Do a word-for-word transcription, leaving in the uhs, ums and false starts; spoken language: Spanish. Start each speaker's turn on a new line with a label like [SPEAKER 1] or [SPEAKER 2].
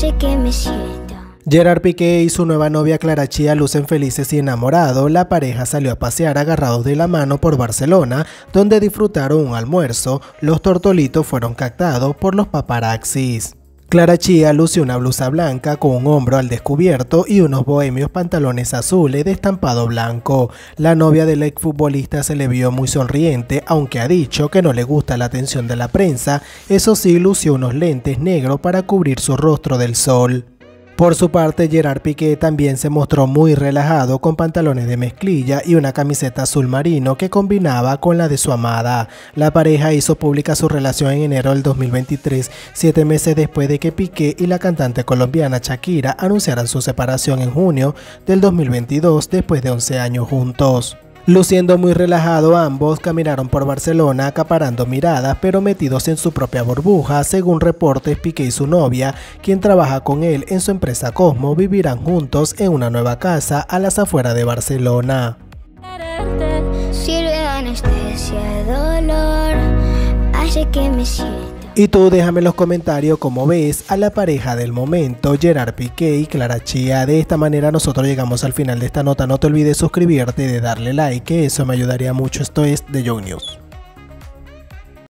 [SPEAKER 1] hace que me sienta.
[SPEAKER 2] Gerard Piqué y su nueva novia Clara Chía lucen felices y enamorados. La pareja salió a pasear agarrados de la mano por Barcelona, donde disfrutaron un almuerzo. Los tortolitos fueron captados por los paparazzis. Clara Chía lució una blusa blanca con un hombro al descubierto y unos bohemios pantalones azules de estampado blanco. La novia del exfutbolista se le vio muy sonriente, aunque ha dicho que no le gusta la atención de la prensa. Eso sí, lució unos lentes negros para cubrir su rostro del sol. Por su parte, Gerard Piqué también se mostró muy relajado con pantalones de mezclilla y una camiseta azul marino que combinaba con la de su amada. La pareja hizo pública su relación en enero del dos mil veintitrés, siete meses después de que Piqué y la cantante colombiana Shakira anunciaran su separación en junio del dos mil veintidós después de once años juntos. Luciendo muy relajado, ambos caminaron por Barcelona acaparando miradas pero metidos en su propia burbuja. Según reportes, Piqué y su novia, quien trabaja con él en su empresa Cosmo, vivirán juntos en una nueva casa a las afueras de Barcelona.
[SPEAKER 1] Sirve anestesia, dolor, hace que me sienta.
[SPEAKER 2] Y tú déjame en los comentarios cómo ves a la pareja del momento, Gerard Piqué y Clara Chía. De esta manera nosotros llegamos al final de esta nota. No te olvides suscribirte y de darle like, que eso me ayudaría mucho. Esto es The Young News.